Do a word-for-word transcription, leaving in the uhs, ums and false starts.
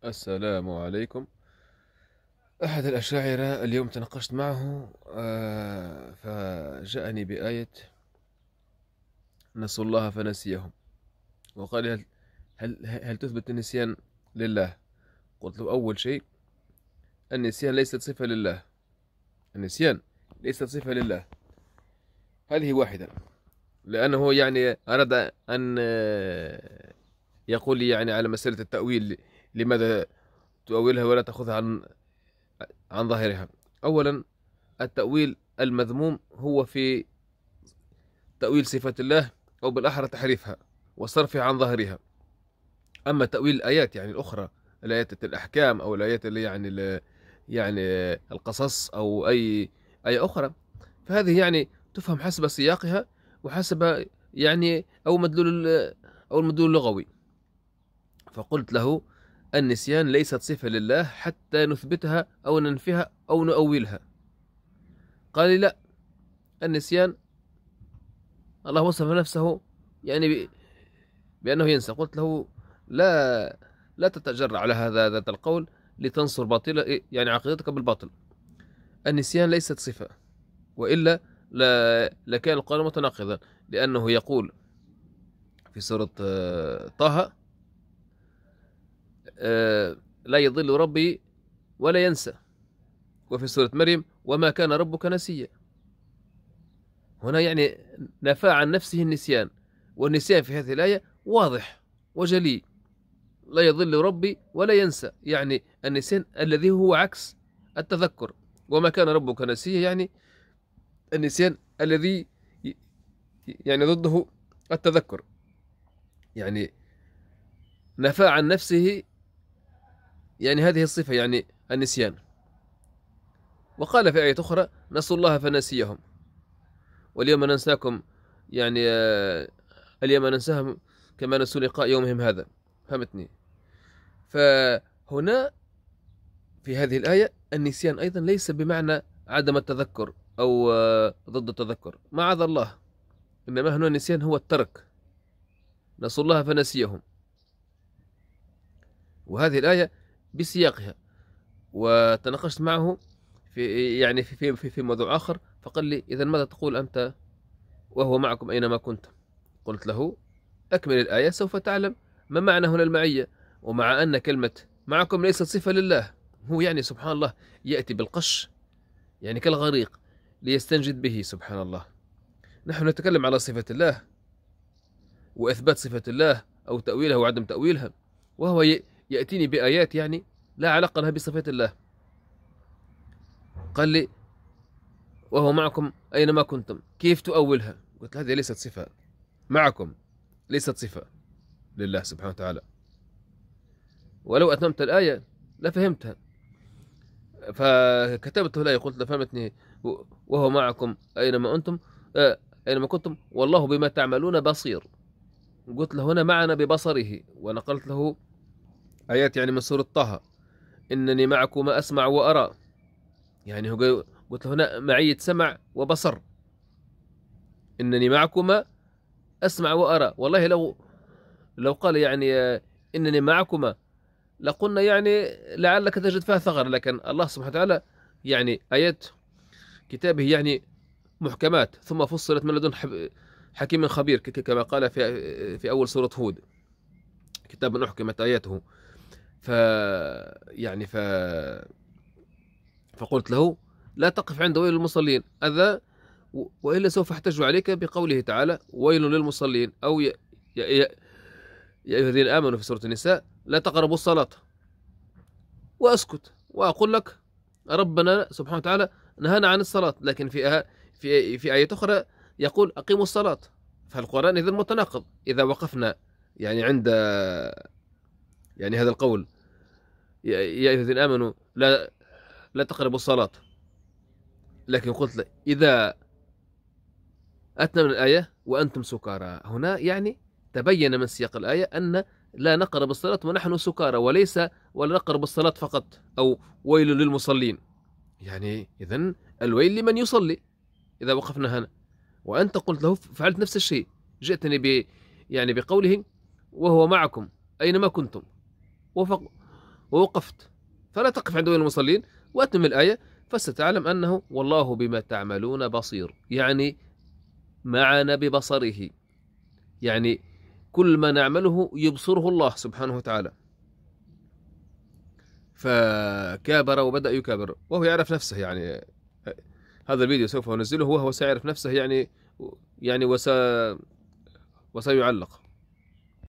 السلام عليكم. أحد الأشاعرة اليوم تناقشت معه، آه، فجاءني بآية نسوا الله فنسيهم، وقال هل, هل, هل تثبت النسيان لله؟ قلت له أول شيء، النسيان ليست صفة لله. النسيان ليست صفة لله، هذه واحدة. لأنه يعني أراد أن آه، يقول لي يعني على مسألة التأويل، لماذا تؤولها ولا تأخذها عن عن ظاهرها؟ أولا، التأويل المذموم هو في تأويل صفة الله، أو بالأحرى تحريفها وصرفها عن ظاهرها. أما تأويل الآيات يعني الأخرى، الآيات الأحكام أو الآيات اللي يعني ال- يعني القصص أو أي أي أخرى، فهذه يعني تفهم حسب سياقها وحسب يعني أو مدلول ال- أو المدلول اللغوي. فقلت له النسيان ليست صفة لله حتى نثبتها أو ننفيها أو نؤولها. قال لي لا، النسيان الله وصف نفسه يعني بأنه ينسى. قلت له لا، لا تتجرأ على هذا ذات القول لتنصر باطل يعني عقيدتك بالباطل. النسيان ليست صفة، وإلا لا لكان القول متناقضا، لأنه يقول في سورة آه، طه آه، لا يضل ربي ولا ينسى، وفي سورة مريم وما كان ربك نسيا. هنا يعني نفى عن نفسه النسيان، والنسيان في هذه الآية واضح وجلي. لا يضل ربي ولا ينسى، يعني النسيان الذي هو عكس التذكر. وما كان ربك نسيا، يعني النسيان الذي يعني ضده التذكر. يعني نفى عن نفسه يعني هذه الصفة، يعني النسيان. وقال في آية أخرى نسوا الله فنسيهم، واليوم ننساكم، يعني آه، اليوم ننساهم كما نسوا لقاء يومهم هذا. فهمتني؟ فهنا في هذه الآية النسيان أيضا ليس بمعنى عدم التذكر أو آه، ضد التذكر، معاذ الله. إنما هنا النسيان هو الترك. نسوا الله فنسيهم. وهذه الآية بسياقها، وتناقشت معه في يعني في في في في موضوع آخر، فقال لي إذا ماذا تقول أنت وهو معكم أينما كنت؟ قلت له أكمل الآية سوف تعلم ما معنى هنا المعية. ومع أن كلمة معكم ليست صفة لله، هو يعني سبحان الله يأتي بالقش يعني كالغريق ليستنجد به. سبحان الله، نحن نتكلم على صفة الله وإثبات صفة الله أو تأويلها وعدم تأويلها، وهو يأتيني بآيات يعني لا علاقة لها بصفة الله. قال لي وهو معكم أينما كنتم، كيف تؤولها؟ قلت هذه ليست صفة. معكم ليست صفة لله سبحانه وتعالى، ولو أتممت الآية لفهمتها. فكتبت الآية قلت له فهمتني، وهو معكم أينما أنتم، آه أينما كنتم والله بما تعملون بصير. قلت له هنا معنا ببصره، ونقلت له آيات يعني من سورة طه، إنني معكما أسمع وأرى. يعني هو قلت له هنا معية سمع وبصر. إنني معكما أسمع وأرى. والله لو لو قال يعني آه، إنني معكما لقلنا يعني لعلك تجد فيها ثغر، لكن الله سبحانه وتعالى يعني آيات كتابه يعني محكمات ثم فصلت من لدن حكيم خبير، كما قال في في أول سورة هود، كتاب أحكمت آياته. ف يعني ف فقلت له لا تقف عند ويل للمصلين هذا، وإلا سوف احتج عليك بقوله تعالى ويل للمصلين، أو يا, يا, يا, يا أيها الذين آمنوا في سورة النساء لا تقربوا الصلاة، وأسكت وأقول لك ربنا سبحانه وتعالى نهانا عن الصلاة، لكن في في في آية أخرى يقول أقيموا الصلاة. فالقرآن إذا متناقض إذا وقفنا يعني عند يعني هذا القول يا أيها الذين آمنوا لا لا تقربوا الصلاة. لكن قلت إذا أتنا من الآية وأنتم سكارى، هنا يعني تبين من سياق الآية أن لا نقرب الصلاة ونحن سكارى، وليس ولا نقرب الصلاة فقط، أو ويل للمصلين. يعني إذن الويل لمن يصلي إذا وقفنا هنا. وأنت قلت له فعلت نفس الشيء، جئتني ب يعني بقوله وهو معكم أينما كنتم، وفق ووقفت، فلا تقف عند وين المصلين وأتم الآية، فستعلم أنه والله بما تعملون بصير، يعني معنا ببصره، يعني كل ما نعمله يبصره الله سبحانه وتعالى. فكابر وبدأ يكابر وهو يعرف نفسه، يعني هذا الفيديو سوف أنزله وهو سيعرف نفسه، يعني يعني وس وسيعلق.